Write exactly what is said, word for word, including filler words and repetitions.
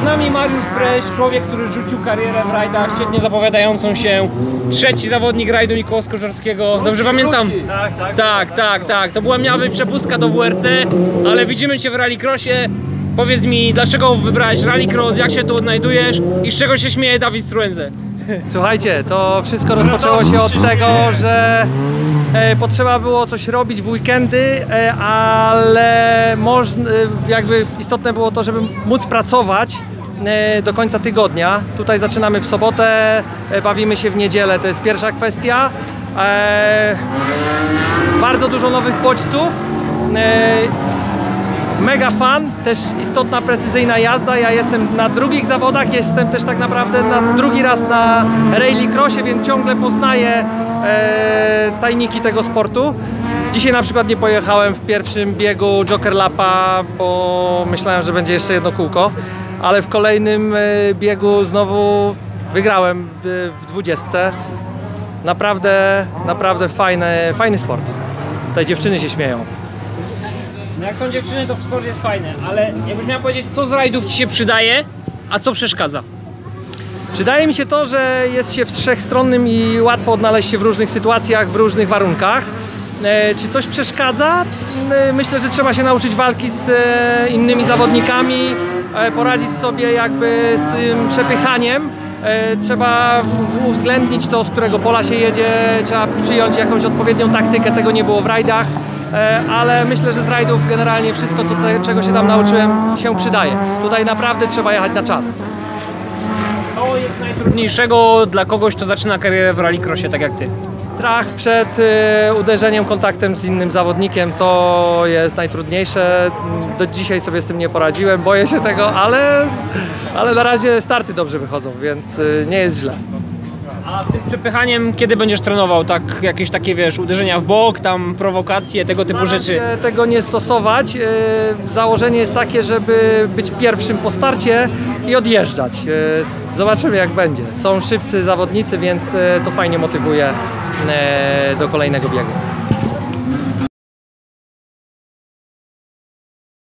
nami Mariusz Breś, człowiek, który rzucił karierę w rajdach, świetnie zapowiadającą się. Trzeci zawodnik rajdu Mikoła Skorzarskiego. Dobrze pamiętam? Tak, tak. Tak, tak, tak. To była miała być przepustka do W R C, ale widzimy Cię w rallycrossie. Powiedz mi, dlaczego wybrałeś rallycross, jak się tu odnajdujesz i z czego się śmieje Dawid Struenze? Słuchajcie, to wszystko rozpoczęło się od tego, że e, potrzeba było coś robić w weekendy, e, ale można, e, jakby istotne było to, żeby móc pracować e, do końca tygodnia. Tutaj zaczynamy w sobotę, e, bawimy się w niedzielę, to jest pierwsza kwestia. E, bardzo dużo nowych bodźców. E, Mega fan, też istotna, precyzyjna jazda. Ja jestem na drugich zawodach, jestem też tak naprawdę na drugi raz na rallycrossie, więc ciągle poznaję e, tajniki tego sportu. Dzisiaj na przykład nie pojechałem w pierwszym biegu Joker Lapa, bo myślałem, że będzie jeszcze jedno kółko, ale w kolejnym e, biegu znowu wygrałem w, w dwudziestce. Naprawdę, naprawdę fajny, fajny sport. Tutaj dziewczyny się śmieją. No jak są dziewczyny, to w sport jest fajne, ale jakbyś miał powiedzieć, co z rajdów Ci się przydaje, a co przeszkadza? Przydaje mi się to, że jest się wszechstronnym i łatwo odnaleźć się w różnych sytuacjach, w różnych warunkach. E, czy coś przeszkadza? E, myślę, że trzeba się nauczyć walki z e, innymi zawodnikami, e, poradzić sobie jakby z tym przepychaniem. E, trzeba w, uwzględnić to, z którego pola się jedzie, trzeba przyjąć jakąś odpowiednią taktykę, tego nie było w rajdach. Ale myślę, że z rajdów generalnie wszystko, co te, czego się tam nauczyłem, się przydaje. Tutaj naprawdę trzeba jechać na czas. Co jest najtrudniejszego dla kogoś, kto zaczyna karierę w rallycrossie, tak jak Ty? Strach przed y, uderzeniem, kontaktem z innym zawodnikiem to jest najtrudniejsze. Do dzisiaj sobie z tym nie poradziłem, boję się tego, ale, ale na razie starty dobrze wychodzą, więc y, nie jest źle. A z tym przepychaniem kiedy będziesz trenował? Tak, jakieś takie, wiesz, uderzenia w bok, tam prowokacje, tego typu Staram rzeczy? się tego nie stosować. Założenie jest takie, żeby być pierwszym po starcie i odjeżdżać. Zobaczymy, jak będzie. Są szybcy zawodnicy, więc to fajnie motywuje do kolejnego biegu.